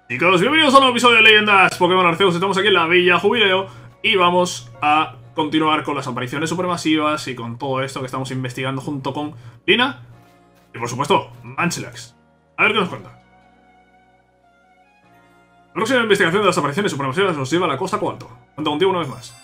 Chicos, bienvenidos a un nuevo episodio de Leyendas Pokémon Arceus. Estamos aquí en la Villa Jubileo y vamos a continuar con las apariciones supermasivas y con todo esto que estamos investigando junto con Lina y, por supuesto, Munchlax. A ver qué nos cuenta. La próxima investigación de las apariciones supermasivas nos lleva a la costa Cobalto. Cuento contigo una vez más.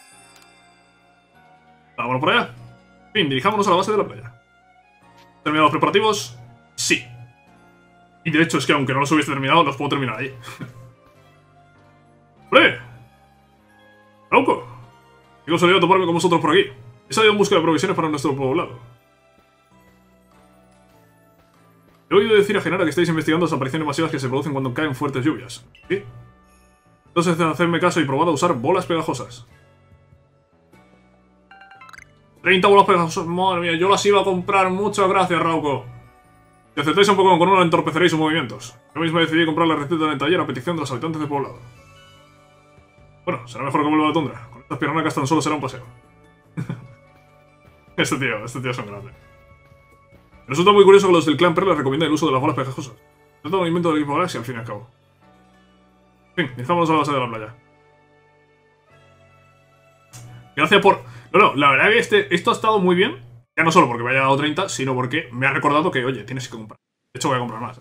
Vámonos por allá. En fin, dirijámonos a la base de la playa. ¿Terminados los preparativos? Sí. Y de hecho es que aunque no los hubiese terminado, los puedo terminar ahí. ¡Hombre! ¡Rauco! Qué casualidad toparme con vosotros por aquí. He salido en busca de provisiones para nuestro poblado. He oído decir a Genara que estáis investigando las apariciones masivas que se producen cuando caen fuertes lluvias. ¿Sí? Entonces hacedme caso y probad a usar bolas pegajosas. 30 bolas pegajosas. Madre mía, yo las iba a comprar. Muchas gracias, Rauco. Si aceptáis un Pokémon con uno, entorpeceréis sus movimientos. Yo mismo decidí comprar la receta en el taller a petición de los habitantes del poblado. Bueno, será mejor que vuelva a la tundra. Con estas piranacas tan solo será un paseo. Este tío es un grande. Me resulta muy curioso que los del clan Perla recomienden el uso de las bolas pegajosas. Es todo un invento del equipo Galaxia, al fin y al cabo. En fin, dirijámonos a la base de la playa. Gracias por... No, la verdad que esto ha estado muy bien. Ya no solo porque me haya dado 30, sino porque me ha recordado que, oye, tienes que comprar. De hecho, voy a comprar más.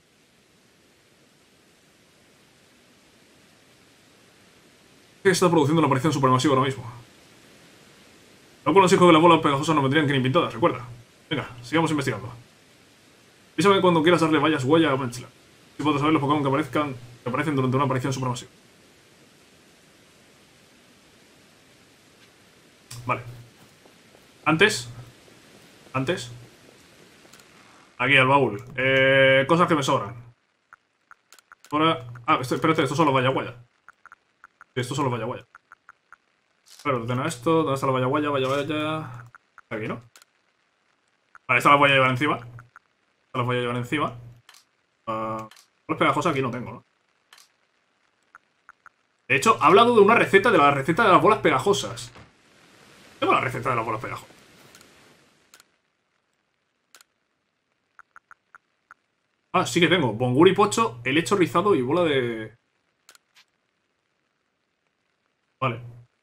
¿Qué está produciendo una aparición supermasiva ahora mismo? No conozco que las bolas pegajosas no vendrían que ni pintadas, recuerda. Venga, sigamos investigando. Avísame cuando quieras darle vallas huella a Munchlax. Si puedo saber los Pokémon que aparecen durante una aparición supermasiva. Vale. Antes. Aquí al baúl. Cosas que me sobran. Ahora... Ah, espérate, esto solo vaya guaya. Esto solo vaya guaya. Pero tener esto. ¿Dónde está la valla guaya? Vaya. Aquí, ¿no? Vale, esta la voy a llevar encima. Esta la voy a llevar encima. Bolas pegajosas aquí no tengo, ¿no? De hecho, ha hablado de una receta, de la receta de las bolas pegajosas. Tengo la receta de las bolas pegajosas. Ah, sí que tengo. Bonguri Pocho, helecho rizado y bola de... Vale.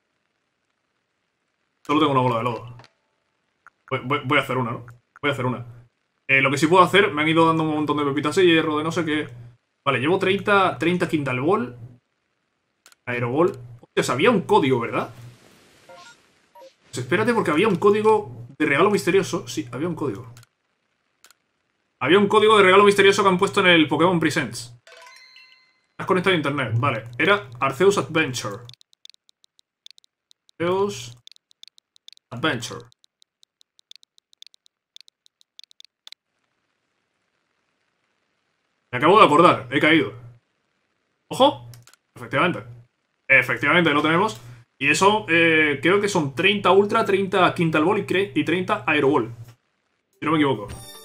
Solo tengo una bola de lodo. Voy a hacer una, ¿no? Voy a hacer una. Lo que sí puedo hacer, me han ido dando un montón de pepitas de hierro, de no sé qué. Vale, llevo 30 Quintal Ball. Aeroball. Hostia, había un código, ¿verdad? Pues espérate, porque había un código de regalo misterioso. Sí, había un código. Había un código de regalo misterioso que han puesto en el Pokémon Presents. Has conectado a internet, vale. Era Arceus Adventure. Arceus Adventure. Me acabo de acordar, he caído. ¡Ojo! Efectivamente. Efectivamente, lo tenemos. Y eso, creo que son 30 Ultra, 30 Quintal Ball y 30 Aeroball. Si no me equivoco.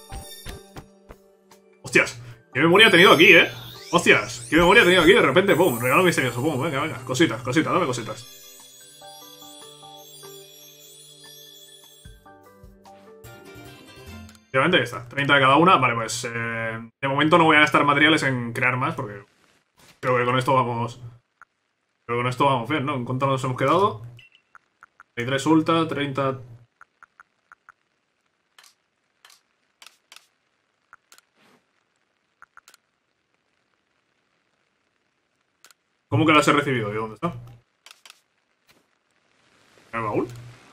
Hostias, qué memoria he tenido aquí, ¿eh? Hostias, qué memoria he tenido aquí. De repente, pum, regalo misterioso, pum, venga. Cositas, dame cositas. Efectivamente, ahí está. 30 de cada una. Vale, pues, de momento no voy a gastar materiales en crear más, porque creo que con esto vamos... Pero con esto vamos bien, ¿no? ¿En cuánto nos hemos quedado? 33 Ultra, 30... ¿Cómo que las he recibido? ¿Y dónde está? ¿En el baúl?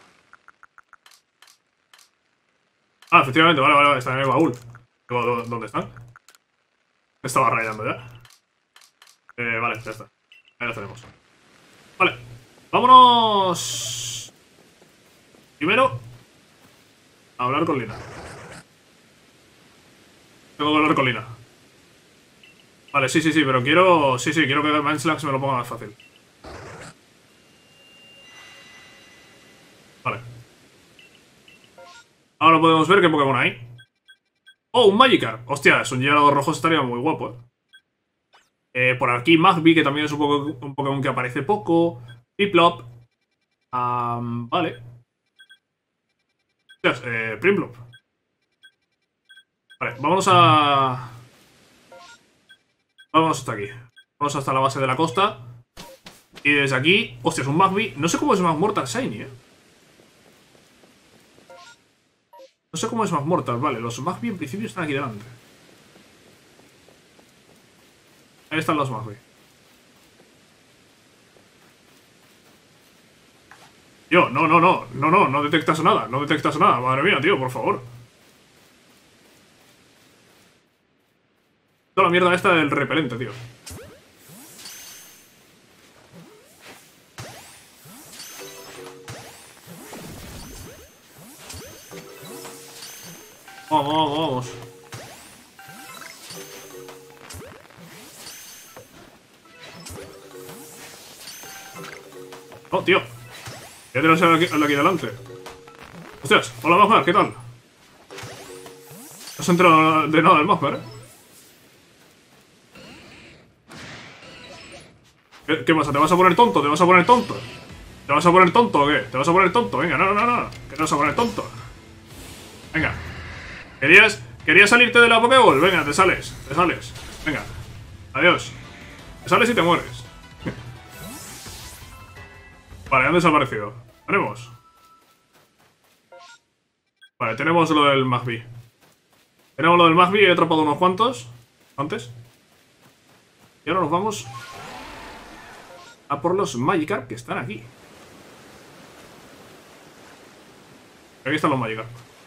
Ah, efectivamente, vale, está en el baúl. ¿Dónde están? Me estaba rayando ya. Vale, ya está. Ahí las tenemos. Vale, vámonos. Primero, a hablar con Lina. Tengo que hablar con Lina. Vale, sí, pero quiero... Sí, quiero que Munchlax me lo ponga más fácil. Vale. Ahora podemos ver qué Pokémon hay. ¡Oh, un Magikarp! Hostia, es un Gyarados rojo, estaría muy guapo, por aquí Magby, que también es un Pokémon que aparece poco. Piplup. Vale. Hostias, Prinplup. Vale, vámonos hasta aquí. Vamos hasta la base de la costa. Y desde aquí... Hostia, es un Magby. No sé cómo es más Mortal Shiny, No sé cómo es más Mortal. Vale, los Magby en principio están aquí delante. Ahí están los Magby. Tío, no detectas nada. No detectas nada. Madre mía, tío, por favor. Toda la mierda esta del repelente, tío. Vamos. Oh, tío. Ya tenemos el aquí delante. Hostias, hola Magmar, ¿qué tal? No has enterado de nada del Magmar, ¿Qué pasa? ¿Te vas a poner tonto? ¿Te vas a poner tonto? ¿Te vas a poner tonto o qué? ¿Te vas a poner tonto? Venga, no. ¿Qué te vas a poner tonto? Venga. ¿Querías salirte de la Pokéball? Venga, te sales. Venga. Adiós. Te sales y te mueres. Vale, han desaparecido. Tenemos. Vale, tenemos lo del Magby. He atrapado unos cuantos antes. Y ahora nos vamos a por los Magikarp que están aquí. Aquí están los Magikarp.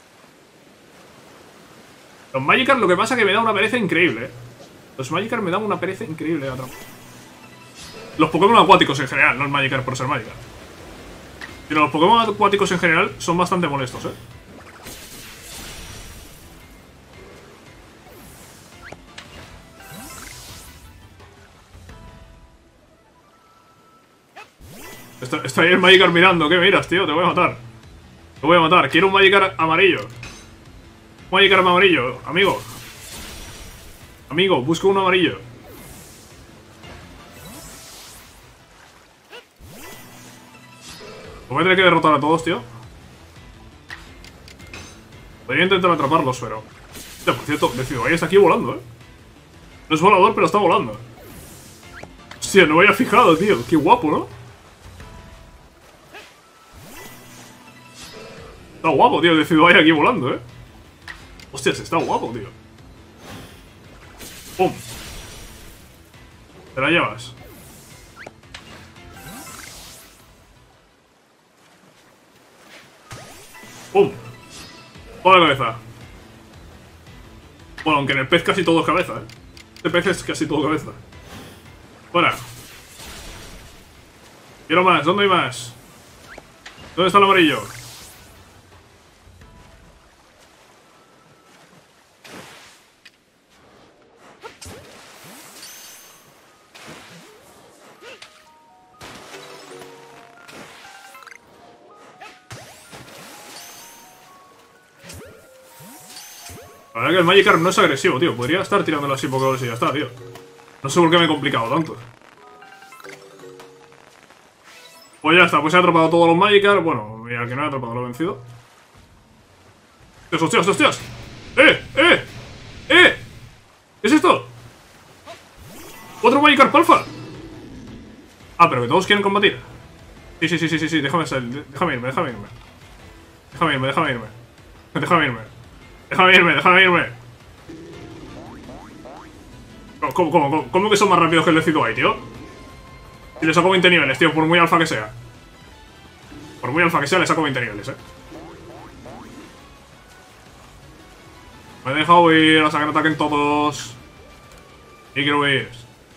Los Magikarp lo que pasa es que me da una pereza increíble, Los Magikarp me dan una pereza increíble de atrapar. Los Pokémon acuáticos en general, no el Magikarp por ser Magikarp. Pero los Pokémon acuáticos en general son bastante molestos, Está ahí el Magikarp mirando. ¿Qué miras, tío? Te voy a matar. Quiero un Magikarp amarillo. Un Magikarp amarillo, amigo. Busco un amarillo. Voy a tener que derrotar a todos, tío. Podría intentar atraparlos, pero... Hostia, por cierto, Decidueye está aquí volando, No es volador, pero está volando. Hostia, no me había fijado, tío. Qué guapo, ¿no? Está guapo, tío. Decidueye aquí volando, Hostias, está guapo, tío. ¡Pum! Te la llevas. ¡Pum! Toda la cabeza. Bueno, aunque en el pez casi todo es cabeza, Este pez es casi todo cabeza. Fuera. Quiero más. ¿Dónde hay más? ¿Dónde está el amarillo? La verdad que el Magikarp no es agresivo, tío. Podría estar tirándolo así Pokéballs y ya está, tío. No sé por qué me he complicado tanto. Pues ya está, pues he atrapado a todos los Magikarp. Bueno, y al que no he atrapado lo he vencido. ¡Hostias! ¿Qué es esto? ¿Otro Magikarp alfa? Ah, pero que todos quieren combatir. Sí, déjame irme. ¿Cómo que son más rápidos que el Decidueye, tío? Y le saco 20 niveles, tío, por muy alfa que sea. Por muy alfa que sea, le saco 20 niveles, Me he dejado ir a sacar ataque en todos. Y quiero huir.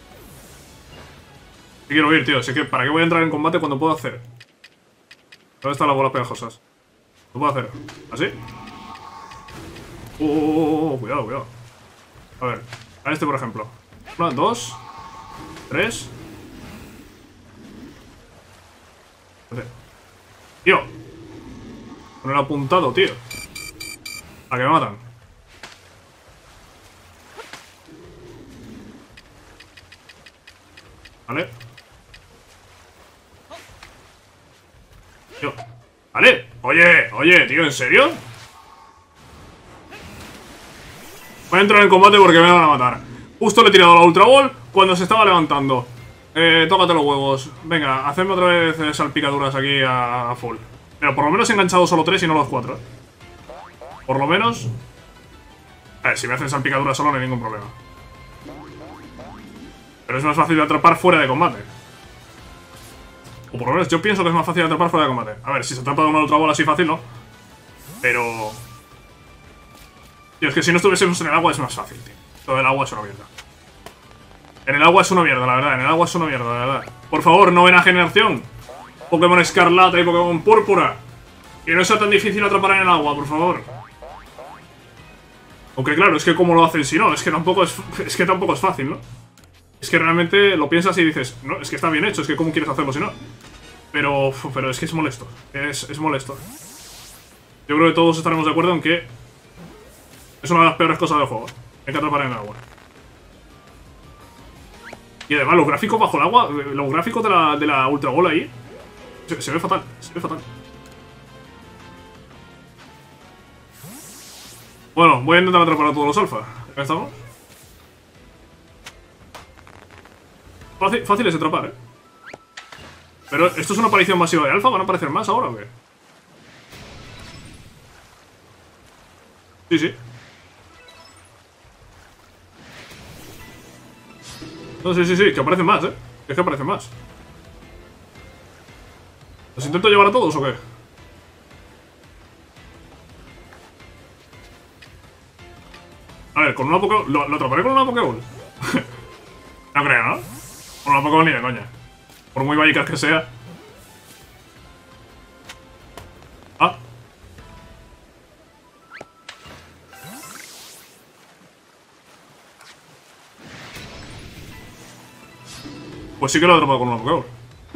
Tío. Así que, ¿para qué voy a entrar en combate cuando puedo hacer? ¿Dónde están las bolas pegajosas? ¿Lo puedo hacer? ¿Así? Cuidado. A ver, a este por ejemplo. 1, 2, 3. Tío. Con el apuntado, tío. A que me matan. Vale. Tío. Vale. Oye, tío, ¿en serio? Voy a entrar en combate porque me van a matar. Justo le he tirado la Ultra Ball cuando se estaba levantando. Tócate los huevos. Venga, hacedme otra vez salpicaduras aquí a full. Pero por lo menos he enganchado solo 3 y no los 4. Por lo menos... A ver, si me hacen salpicaduras solo no hay ningún problema. Pero es más fácil de atrapar fuera de combate. O por lo menos yo pienso que es más fácil de atrapar fuera de combate. A ver, si se atrapa de una otra bola así fácil, ¿no? Pero... Tío, es que si no estuviésemos en el agua es más fácil, tío. Todo el agua es una mierda. En el agua es una mierda, la verdad. En el agua es una mierda, la verdad. Por favor, novena generación. Pokémon Escarlata y Pokémon Púrpura. Que no sea tan difícil atrapar en el agua, por favor. Aunque claro, es que cómo lo hacen si no. Es que tampoco es fácil, ¿no? Es que realmente lo piensas y dices, no, es que está bien hecho, es que cómo quieres hacerlo si no. Pero es que es molesto. Es molesto. Yo creo que todos estaremos de acuerdo en que es una de las peores cosas del juego. Hay que atrapar en el agua. Y además los gráficos bajo el agua, los gráficos de la Ultra Ball ahí, se ve fatal, se ve fatal. Bueno, voy a intentar atrapar a todos los alfa. ¿Ya estamos? Fácil es atrapar, ¿eh? Pero, ¿esto es una aparición masiva de alfa? ¿Van a aparecer más ahora o qué? Sí, sí. No, sí, que aparecen más, ¿eh? Es que aparecen más. ¿Los intento llevar a todos o qué? A ver, con una Pokéball... ¿Lo atraparé con una Pokéball? No creo, ¿no? Con una Pokéball ni de coña. Por muy Magikarp que sea. Ah. Pues sí que lo he atrapado con una Pokéball.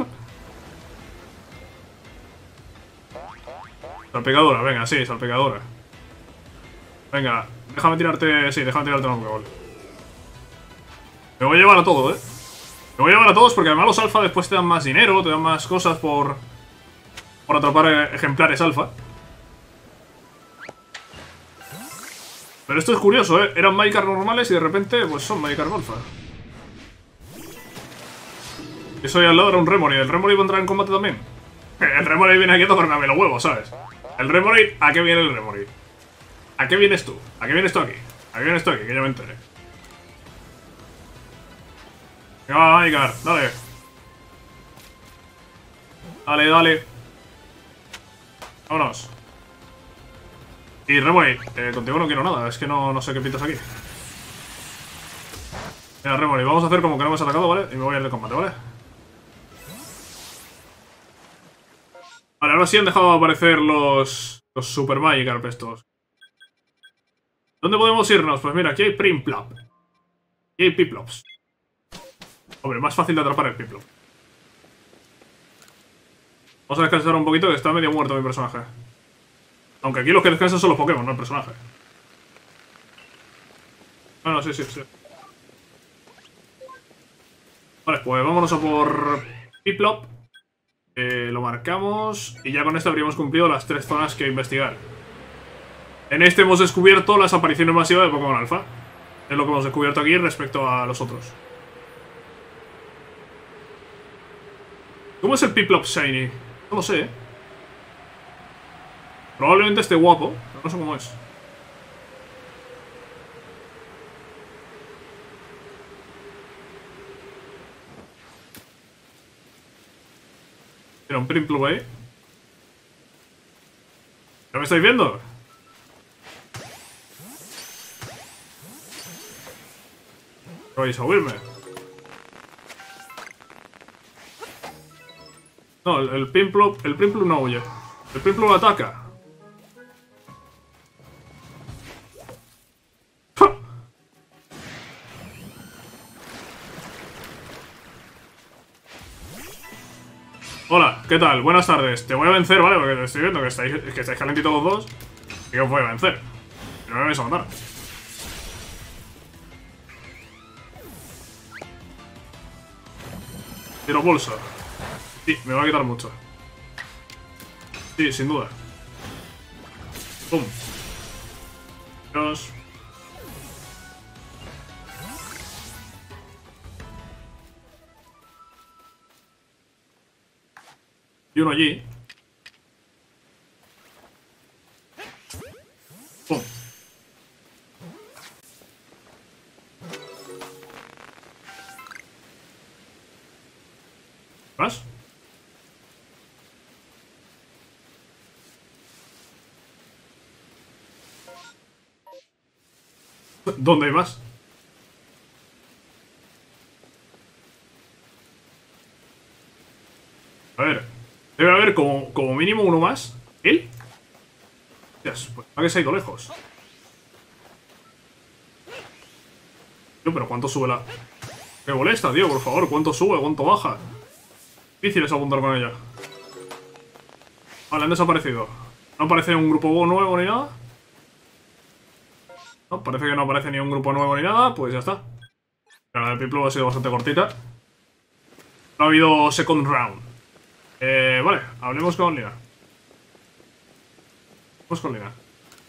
Salpicadora, venga, sí, salpicadora. Venga, déjame tirarte... Sí, déjame tirarte una Pokéball. Me voy a llevar a todo, ¿eh? Me voy a llevar a todos porque además los alfa después te dan más dinero, te dan más cosas por atrapar ejemplares alfa. Pero esto es curioso, ¿eh? Eran Magikarp normales y de repente, pues son Magikarp alfa. Eso ahí al lado era un Remoraid. ¿El Remoraid va a entrar en combate también? El Remoraid viene aquí a tocarme los huevos, ¿sabes? El Remoraid, ¿a qué viene el Remoraid? ¿A qué vienes tú? ¿A qué vienes tú aquí? ¿A qué vienes tú aquí? Que yo me enteré. Venga, va, Magikarp, dale. Dale, dale. Vámonos. Y Remoraid, contigo no quiero nada. Es que no sé qué pintas aquí. Mira, Remoraid, vamos a hacer como que no me has atacado, ¿vale? Y me voy a ir de combate, ¿vale? Vale, ahora sí han dejado de aparecer los Super Magikarp estos. ¿Dónde podemos irnos? Pues mira, aquí hay Prinplup. Aquí hay Piplops. Hombre, más fácil de atrapar el Piplop. Vamos a descansar un poquito que está medio muerto mi personaje. Aunque aquí los que descansan son los Pokémon, no el personaje. Bueno, sí. Vale, pues vámonos a por Piplup. Lo marcamos y ya con esto habríamos cumplido las 3 zonas que investigar. En este hemos descubierto las apariciones masivas de Pokémon Alpha. Es lo que hemos descubierto aquí respecto a los otros. ¿Cómo es el Piplup Shiny? No lo sé, ¿eh? Probablemente esté guapo, pero no sé cómo es. Mira, un Prinplup ahí. ¿Ya me estáis viendo? ¿Vais a oírme? No, el Prinplup no huye. El Prinplup ataca. ¡Ja! Hola, ¿qué tal? Buenas tardes. Te voy a vencer, ¿vale? Porque te estoy viendo que estáis calentitos los dos. Y os voy a vencer. No me vais a matar. Tiro pulso. Sí, me va a quitar mucho. Sí, sin duda. Pum. Dios. Y uno allí. ¡Pum! ¿Más? ¿Dónde hay más? A ver. Debe haber como mínimo uno más. ¿Él? Pues, ¿a que se ha ido lejos? Tío, pero ¿cuánto sube la...? Me molesta, tío, por favor. ¿Cuánto sube? ¿Cuánto baja? Difícil es apuntar con ella. Vale, han desaparecido. No aparece un grupo nuevo ni nada. No, parece que no aparece ni un grupo nuevo ni nada. Pues ya está. La de Piplup ha sido bastante cortita. No ha habido second round. Vale, hablemos con Lina. Vamos con Lina.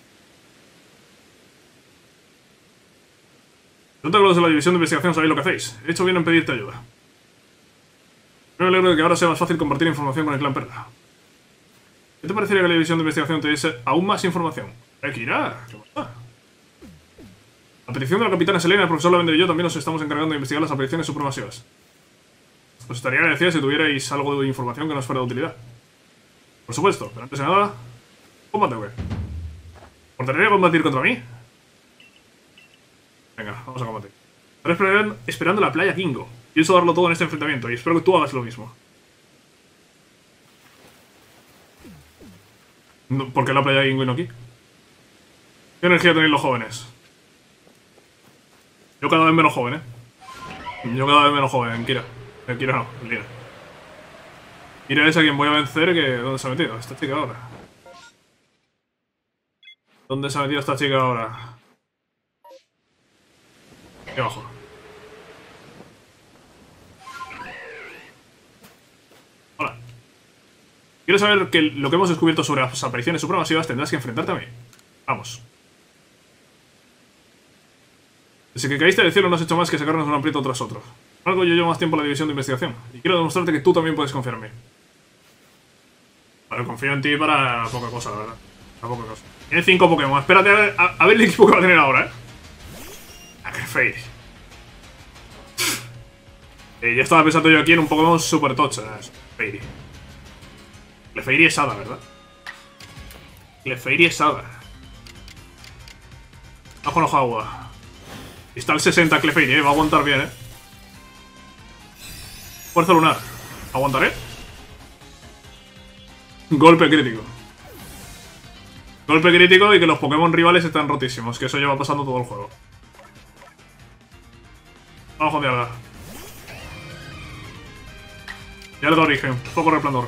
Nota que los de la división de investigación sabéis lo que hacéis. He hecho bien en pedirte ayuda. Me alegro de que ahora sea más fácil compartir información con el clan Perla. ¿Qué te parecería que la división de investigación te diese aún más información? Kira, ¿qué pasa? A petición de la capitana Selena, el profesor Lavender y yo también nos estamos encargando de investigar las apariciones supremacivas. Os estaría agradecido si tuvierais algo de información que nos fuera de utilidad. Por supuesto, pero antes de nada... ¿Combate o qué? ¿Ordenaría combatir contra mí? Venga, vamos a combatir. Estaré esperando la playa Kingo. Pienso darlo todo en este enfrentamiento y espero que tú hagas lo mismo. No, ¿por qué la playa Kingo y no aquí? ¿Qué energía tenéis los jóvenes? Yo cada vez menos joven, Yo cada vez menos joven, Kira. Kira no, Lina. Kira es a quien voy a vencer que... ¿Dónde se ha metido? Esta chica ahora. ¿Dónde se ha metido esta chica ahora? Aquí abajo. Hola. Quiero saber que lo que hemos descubierto sobre las apariciones supremacivas tendrás que enfrentarte a mí. Vamos. Desde que caíste del cielo no has hecho más que sacarnos un aprieto tras otro. Por algo yo llevo más tiempo en la división de investigación. Y quiero demostrarte que tú también puedes confiar en mí. Vale, confío en ti para poca cosa, la verdad. Para poca cosa. Tiene 5 Pokémon. Espérate a ver el equipo que va a tener ahora, Clefairy. Ya estaba pensando yo aquí en un Pokémon super tocho. Clefairy. Clefairy es Hada, ¿verdad? Clefairy es Hada. Bajo no agua. Está el 60 Clefairy, va a aguantar bien, Fuerza lunar. ¿Aguantaré? Golpe crítico. Golpe crítico y que los Pokémon rivales están rotísimos. Que eso lleva pasando todo el juego. Vamos con Dialga. Dialga de origen. Foco resplandor.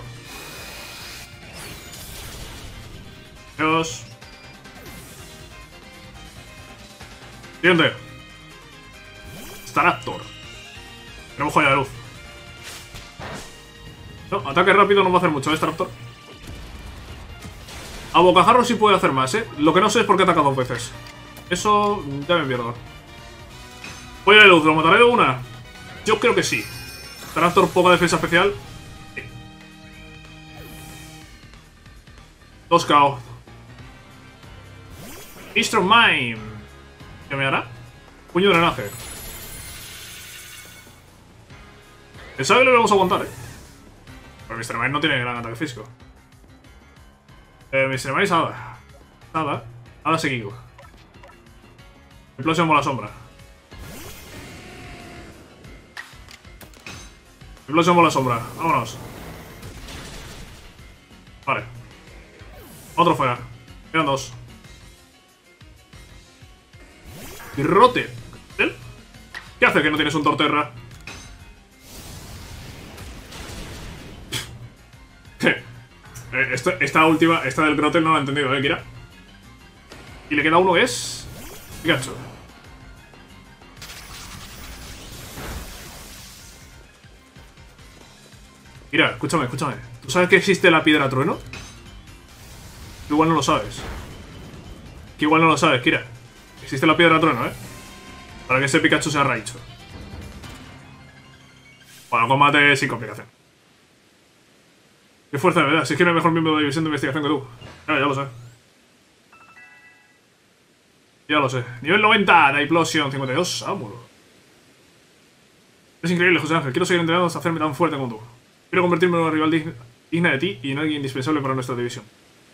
Dios. Siguiente. Staraptor. Tenemos joya de luz. No, ataque rápido no va a hacer mucho, Staraptor. A bocajarro sí puede hacer más, Lo que no sé es por qué ataca 2 veces. Eso ya me pierdo. Joya de luz, ¿lo mataré de una? Yo creo que sí. Staraptor, poca defensa especial. Sí. 2 KO. Mr. Mime. ¿Qué me hará? Puño de drenaje. Pensaba que lo íbamos a aguantar, Pero Mr. Mime no tiene gran ataque físico. Mr. Mime es Hada. Hada Sekiko. Explosión por la sombra. Explosión por la sombra. Vámonos. Vale. Otro fuera. Quedan 2. Rote. ¿Qué hace que no tienes un Torterra? Esta última, esta del Grotel no la he entendido, Kira. Y le queda uno que es... Pikachu. Mira, escúchame. ¿Tú sabes que existe la piedra trueno? Igual no lo sabes. Que igual no lo sabes, Kira. Existe la piedra trueno, Para que ese Pikachu sea Raichu. Bueno, combate sin complicación. Qué fuerza de verdad, si es que no hay mejor miembro de la división de investigación que tú. Ya lo sé. Ya lo sé. Nivel 90, Diplosion 52, vámonos. Es increíble, José Ángel. Quiero seguir entrenando hasta hacerme tan fuerte como tú. Quiero convertirme en una rival digna de ti y en alguien indispensable para nuestra división.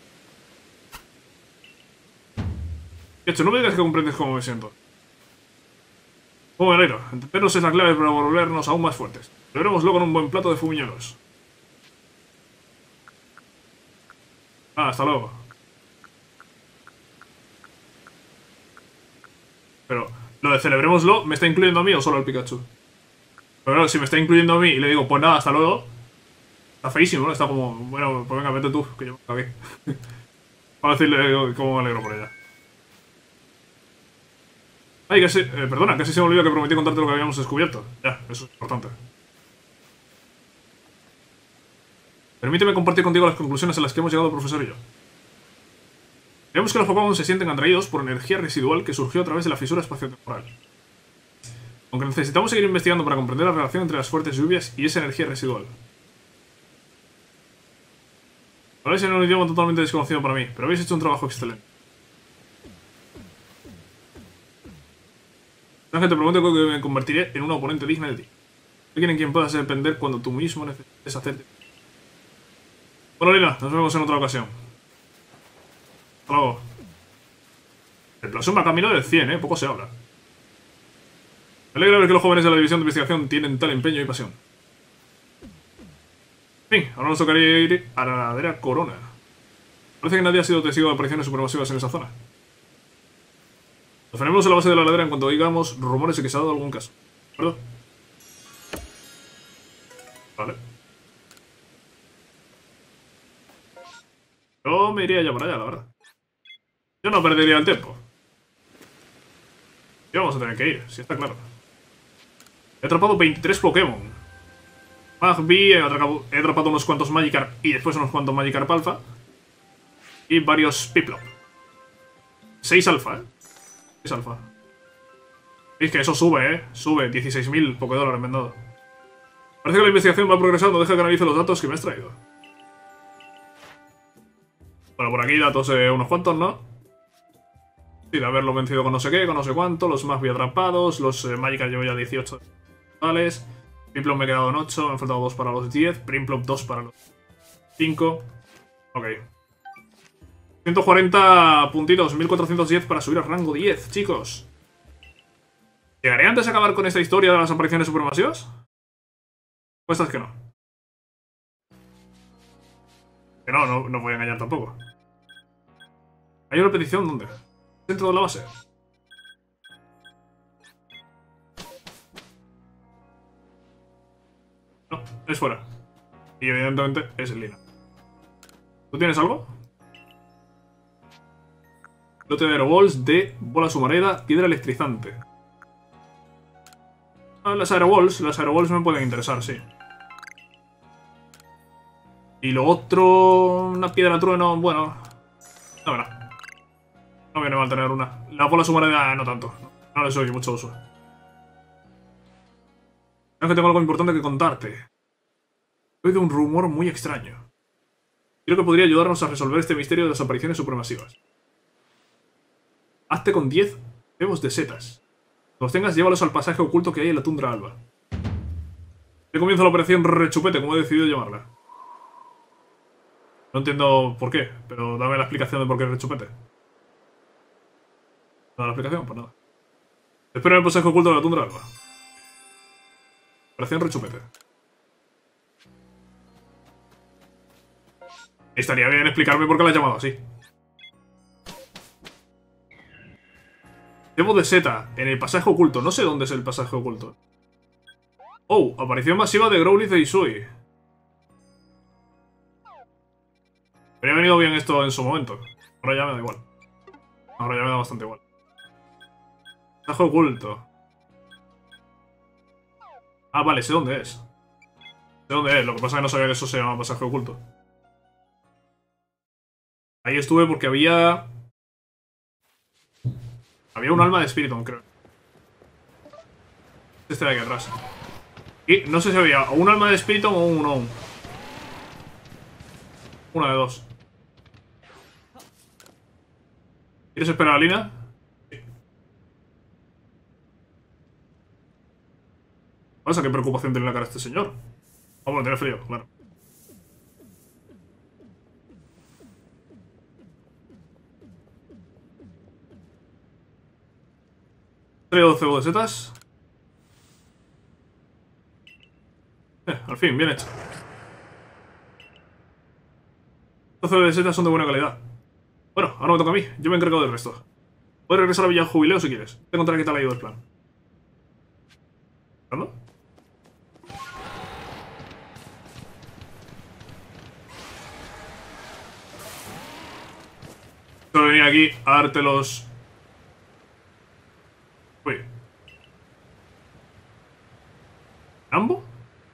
De hecho, no me digas que comprendes cómo me siento. Oh, me alegro. Entendernos es la clave para volvernos aún más fuertes. Logrémoslo con un buen plato de fumiñuelos. Ah, hasta luego. Pero, lo de celebrémoslo, ¿me está incluyendo a mí o solo al Pikachu? Pero claro, si me está incluyendo a mí y le digo, pues nada, hasta luego. Está feísimo, ¿no? Está como, bueno, pues venga, vete tú, que yo me cagué. Vamos a decirle cómo me alegro por ella. Ay, casi, perdona, casi se me olvidó que prometí contarte lo que habíamos descubierto. Ya, eso es importante. Permíteme compartir contigo las conclusiones a las que hemos llegado el profesor y yo. Vemos que los Pokémon se sienten atraídos por energía residual que surgió a través de la fisura espaciotemporal. Aunque necesitamos seguir investigando para comprender la relación entre las fuertes lluvias y esa energía residual. Habláis en un idioma totalmente desconocido para mí, pero habéis hecho un trabajo excelente. Ángel, te prometo que me convertiré en una oponente digna de ti. Alguien en quien puedas depender cuando tú mismo necesites hacerte. Bueno, Lina, nos vemos en otra ocasión. Hasta luego. El plasma camino del 100, poco se habla. Me alegra ver que los jóvenes de la división de investigación tienen tal empeño y pasión. En fin, ahora nos tocaría ir a la ladera Corona. Parece que nadie ha sido testigo de apariciones supermasivas en esa zona. Nos frenemos en la base de la ladera en cuanto oigamos rumores de que se ha dado algún caso. ¿De acuerdo? Vale. Yo me iría ya para allá, la verdad. Yo no perdería el tiempo. Y vamos a tener que ir, si está claro. He atrapado 23 Pokémon. Magby, he atrapado unos cuantos Magikarp y después unos cuantos Magikarp Alpha. Y varios Piplup. 6 Alpha, 6 Alpha. Es que eso sube, Sube. 16.000 Pokédólares me han dado. Parece que la investigación va progresando. Deja que analice los datos que me has traído. Bueno, por aquí datos unos cuantos, ¿no? Sí, de haberlo vencido con no sé qué, con no sé cuánto. Los Magby atrapados. Los Magikarp llevo ya 18 totales. Piplup me he quedado en 8. Me han faltado 2 para los 10. Prinplup 2 para los 5. Ok. 140 puntitos, 1410 para subir al rango 10, chicos. ¿Llegaré antes a acabar con esta historia de las apariciones supermasivas? Pues es que no. Que no voy a engañar tampoco. ¿Hay una petición? ¿Dónde? ¿Dentro de la base? No, es fuera. Y evidentemente es el Lina. ¿Tú tienes algo? Lote de Aeroballs de bola submarina, piedra electrizante. Ah, las Aeroballs me pueden interesar, sí. Y lo otro... una piedra trueno, bueno... No, no viene mal tener una. La bola submarina no tanto. No le soy mucho uso. Es que tengo algo importante que contarte. He oído un rumor muy extraño. Creo que podría ayudarnos a resolver este misterio de las apariciones supermasivas. Hazte con 10 huevos de setas. Cuando los tengas, llévalos al pasaje oculto que hay en la tundra alba. Ya comienza la operación Rechupete, como he decidido llamarla. No entiendo por qué, pero dame la explicación de por qué Rechupete. ¿No da la explicación? Pues nada. Te espero en el pasaje oculto de la tundra alba. Operación Rechupete. Estaría bien explicarme por qué la has llamado así. Huevo de seta, en el pasaje oculto. No sé dónde es el pasaje oculto. Oh, aparición masiva de Growlithe y Isui. Habría venido bien esto en su momento. Ahora ya me da igual. Ahora ya me da bastante igual. Pasaje oculto. Ah, vale, sé dónde es. Sé dónde es, lo que pasa es que no sabía que eso se llama pasaje oculto. Ahí estuve porque había... Había un alma de Spiritomb, creo. Este de aquí atrás. Y no sé si había un alma de Spiritomb o un Unown. Una de dos. ¿Quieres esperar a Lina? Sí. ¿Qué pasa? ¿Qué preocupación tiene en la cara este señor? Vamos, tiene frío, claro. Traigo 12 huevos de setas. Al fin, bien hecho. 12 huevos de setas son de buena calidad. Bueno, ahora me toca a mí. Yo me he encargado del resto. Puedes regresar a Villa Jubileo si quieres. Te contaré qué tal ha ido el plan. ¿Cuándo? Solo venir aquí a darte los... Uy. ¿Ambo?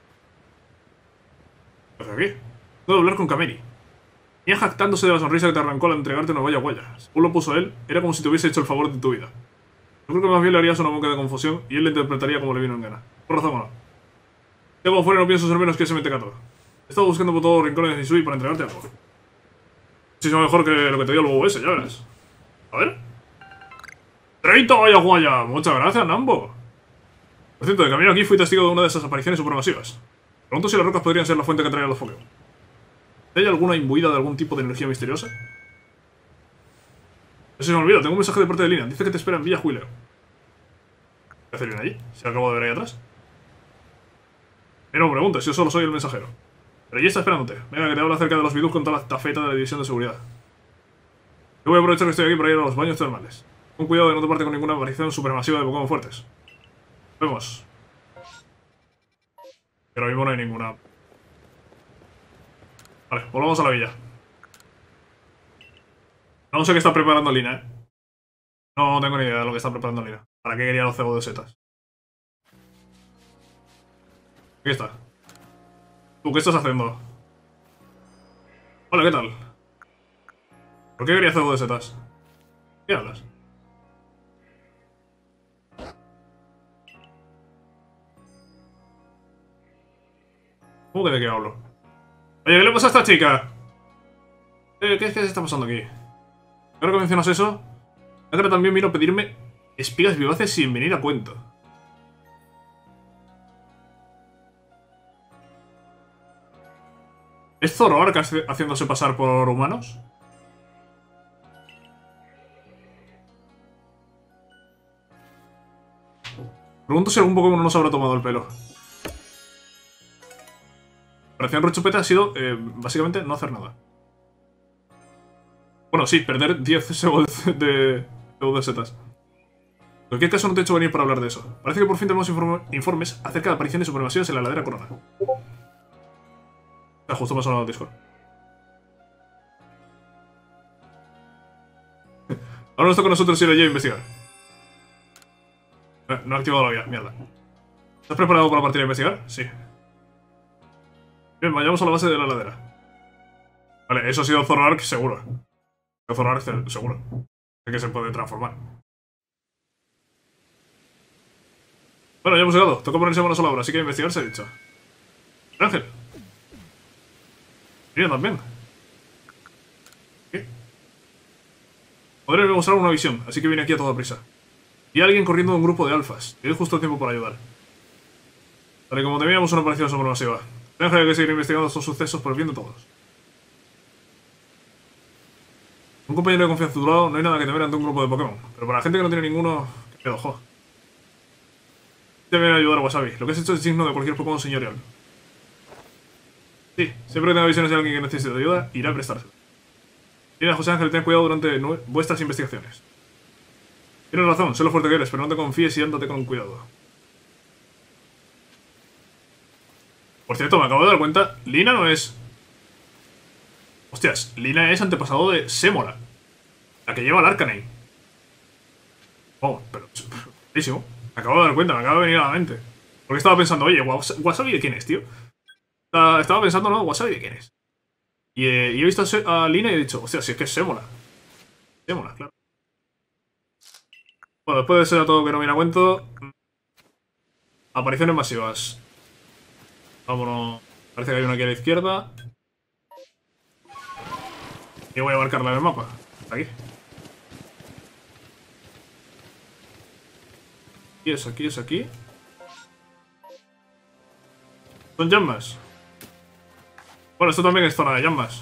¿Qué hace aquí? Puedo hablar con Kameri. Venía jactándose de la sonrisa que te arrancó al entregarte una valla huella. Según lo puso él, era como si te hubiese hecho el favor de tu vida. Yo creo que más bien le harías una boca de confusión y él le interpretaría como le vino en gana. Por razón o no. Yo como fuera no pienso ser menos que ese mentecato. He estado buscando por todos los rincones de Nisui para entregarte algo. Muchísimo mejor que lo que te dio el bobo ese, ya verás. A ver. 30 vaya guaya. Muchas gracias, Nambo. Por cierto, de camino aquí fui testigo de una de esas apariciones supermasivas. Pregunto si las rocas podrían ser la fuente que trae a los Pokémon. ¿Hay alguna imbuida de algún tipo de energía misteriosa? Eso se me olvidó, tengo un mensaje de parte de Lina. Dice que te espera en Villa Jubileo. ¿Qué hace Lina allí? ¿Se acabó de ver ahí atrás? No me preguntes, yo solo soy el mensajero. Pero ella está esperándote. Venga, que te hablo acerca de los bidús con toda la tafeta de la división de seguridad. Yo voy a aprovechar que estoy aquí para ir a los baños termales. Con cuidado de no toparte con ninguna aparición supermasiva de Pokémon fuertes. Vemos. Pero ahora mismo no hay ninguna. Vale, volvamos a la villa. No sé qué está preparando Lina, No tengo ni idea de lo que está preparando Lina. ¿Para qué quería los cebos de setas? Aquí está. ¿Tú qué estás haciendo? Hola, ¿qué tal? ¿Por qué quería cebos de setas? ¿Qué hablas? ¿Cómo que de qué hablo? Oye, ¿qué le pasa a esta chica? ¿Qué se está pasando aquí? Ahora que mencionas eso, Akra también vino a pedirme espigas vivaces sin venir a cuento. ¿Es Zoroark haciéndose pasar por humanos? Pregunto si algún Pokémon no nos habrá tomado el pelo. Operación Rechupete ha sido, básicamente, no hacer nada. Bueno, sí, perder 10 segundos de setas. En cualquier caso, no te he hecho venir para hablar de eso. Parece que por fin tenemos informes acerca de apariciones supremacistas en la ladera Corona. Justo me ha sonado el Discord. Ahora nos toca a nosotros ir allí a investigar. No he activado la vía, mierda. ¿Estás preparado para partir a investigar? Sí. Bien, vayamos a la base de la ladera. Vale, eso ha sido Zoroark seguro. Zoroark seguro. Sé que se puede transformar. Bueno, ya hemos llegado. Toca ponerse manos a la obra, así que investigar se ha dicho. Ángel. Mira, también. ¿Qué? Podré mostrar una visión, así que viene aquí a toda prisa. Y alguien corriendo de un grupo de alfas. Tienes justo el tiempo para ayudar. Vale, como temíamos una aparición supermasiva. Deja que seguir investigando estos sucesos por el bien de todos. Un compañero de confianza a tu lado, no hay nada que temer ante un grupo de Pokémon. Pero para la gente que no tiene ninguno, que pedo, jo. Te viene a ayudar, Wasabi. Lo que has hecho es signo de cualquier Pokémon señorial. Sí, siempre que tenga visiones de alguien que necesite ayuda, irá a prestársela. Mira, José Ángel, ten cuidado durante vuestras investigaciones. Tienes razón, sé lo fuerte que eres, pero no te confíes y ándate con cuidado. Por cierto, me acabo de dar cuenta, Lina no es... Hostias, Lina es antepasado de Sémola, la que lleva el Arcanine. Oh, pero... buenísimo. Me acabo de dar cuenta, me acaba de venir a la mente. Porque estaba pensando, oye, ¿Wasabi de quién es, tío? Estaba pensando, no, ¿Wasabi de quién es? Y he visto a Lina y he dicho, hostia, si es que es Sémola. Sémola, claro. Bueno, después de ser todo que no viene a cuento... Apariciones masivas. Vámonos. Parece que hay una aquí a la izquierda. Y voy a marcarla en el mapa. Aquí. Y es aquí, es aquí. Son llamas. Bueno, esto también es zona de llamas.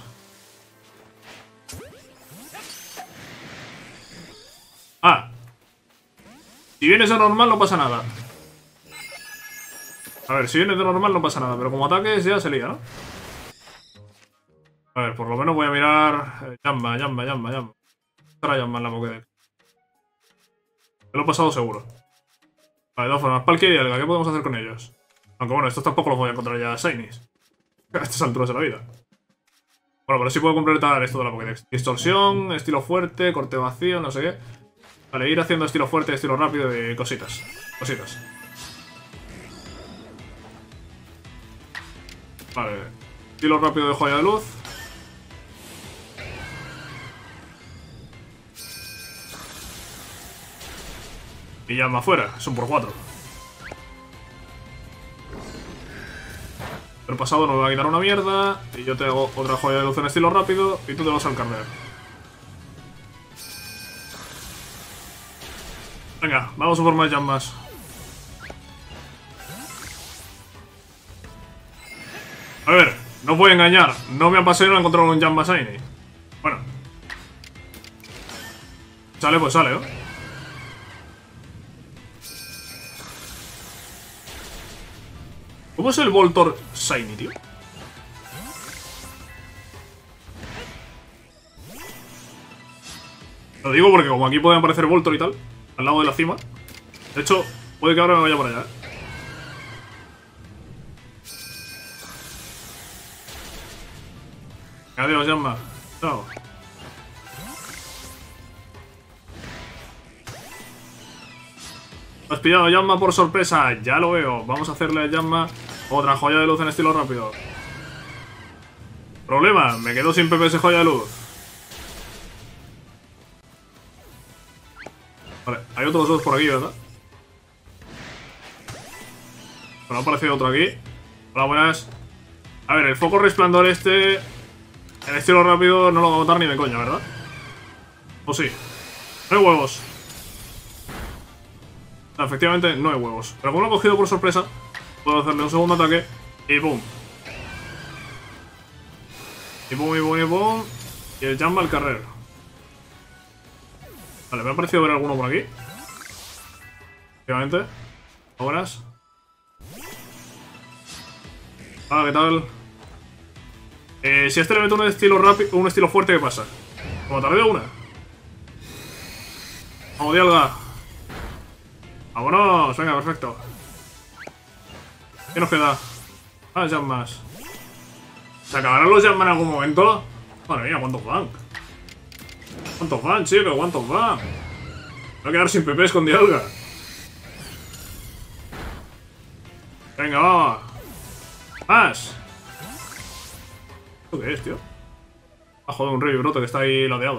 Ah. Si vienes de normal no pasa nada. A ver, si vienes de normal no pasa nada, pero como ataques ya se lía, ¿no? A ver, por lo menos voy a mirar... llama. Estará llama en la Pokédex. Me lo he pasado seguro. Vale, de todas formas, Palkia y Elga, ¿qué podemos hacer con ellos? Aunque bueno, estos tampoco los voy a encontrar ya Shinies. A estas alturas de la vida. Bueno, pero sí puedo completar esto de la Pokédex. Distorsión, estilo fuerte, corte vacío, no sé qué. Vale, ir haciendo estilo fuerte, estilo rápido y cositas. Cositas. Vale. Estilo rápido de joya de luz. Y llama afuera, son por 4. El pasado no me va a quitar una mierda. Y yo te hago otra joya de luz en estilo rápido. Y tú te vas al carnet. Venga, vamos a formar llamas. A ver, no os voy a engañar. No me apasiona encontrar un Jamba Shiny. Bueno. Sale, pues sale, ¿no? ¿Cómo es el Voltor Shiny, tío? Lo digo porque como aquí pueden aparecer Voltor y tal, al lado de la cima. De hecho, puede que ahora me vaya por allá, ¿eh? Adiós, Jamma. Chao. Has pillado a Jamma por sorpresa. Ya lo veo. Vamos a hacerle a Jamma otra joya de luz en estilo rápido. Problema, me quedo sin PPS joya de luz. Vale, hay otros dos por aquí, ¿verdad? Bueno, ha aparecido otro aquí. Hola, buenas. A ver, el foco resplandor este... En estilo rápido no lo va a matar ni de coña, ¿verdad? ¿O sí? No hay huevos. No, efectivamente no hay huevos. Pero como lo he cogido por sorpresa, puedo hacerle un segundo ataque y ¡pum! Y pum, y pum, y pum. Y el Jamba al carrer. Vale, me ha parecido ver alguno por aquí. Efectivamente. Buenas. Ah, ¿qué tal? Si a este le meto un estilo rápido, un estilo fuerte, ¿qué pasa? ¿Como tarde una? Vamos, Dialga. Vámonos, venga, perfecto. ¿Qué nos queda? Ah, Jammas. ¿Se acabarán los Jammas en algún momento? Madre mía, ¿cuántos van? ¿Cuántos van, chicos? ¿Cuántos van? Me voy a quedar sin PPs con Dialga. Venga, vamos. ¡Más! ¿Esto qué es, tío? Ah, joder, un rey broto que está ahí ladeado.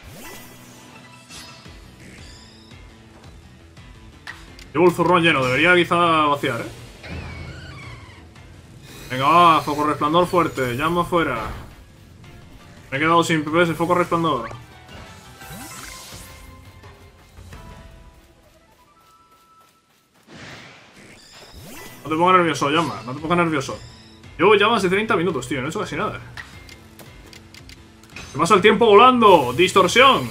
Llevo el zurrón lleno, debería quizá vaciar, ¿eh? Venga, va, foco resplandor fuerte, llama afuera. Me he quedado sin PPS, foco resplandor. No te pongas nervioso, llama, no te pongas nervioso. Llevo ya más de 30 minutos, tío, no he hecho casi nada. Se pasa el tiempo volando, distorsión.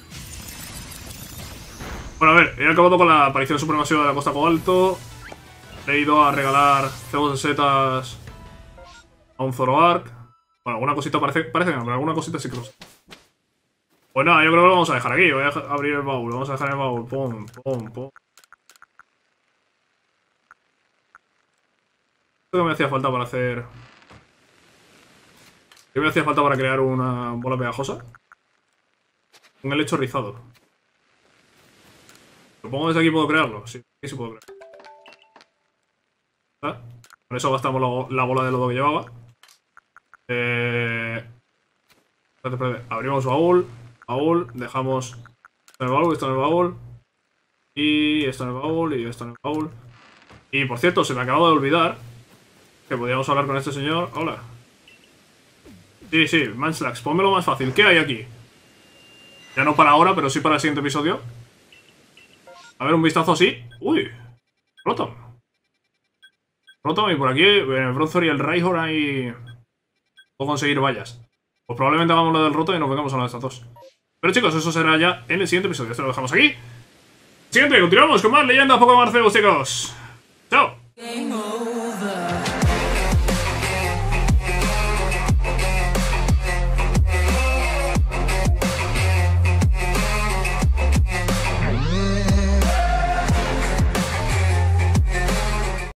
Bueno, a ver, he acabado con la aparición supremasiva de la Costa Cobalto. He ido a regalar cebos de setas a un Zoroark. Bueno, alguna cosita parece que no, pero alguna cosita sí que los... Pues nada, yo creo que lo vamos a dejar aquí. Voy a abrir el baúl, vamos a dejar el baúl. Pum, pum, pum. Esto que me hacía falta para hacer... ¿Qué me hacía falta para crear una bola pegajosa? Un helecho rizado. Supongo que desde aquí puedo crearlo. Sí, aquí sí puedo crearlo. ¿Vale? Por eso gastamos la bola de lodo que llevaba. Espérate. Abrimos baúl. Baúl. Dejamos esto en el baúl, esto en el baúl. Y esto en el baúl, y esto en el baúl. Y por cierto, se me acaba de olvidar que podíamos hablar con este señor. Hola. Sí, sí, Manslax, pónmelo más fácil. ¿Qué hay aquí? Ya no para ahora, pero sí para el siguiente episodio. A ver, un vistazo así. Uy, Rotom. Rotom y por aquí, en el Bronzor y el Rhyhorn ahí... Puedo conseguir vallas. Pues probablemente hagamos lo del Rotom y nos vengamos a una de estas dos. Pero chicos, eso será ya en el siguiente episodio. Esto lo dejamos aquí. Siguiente, continuamos con más leyendas Pokémon Arceus, chicos. Chao.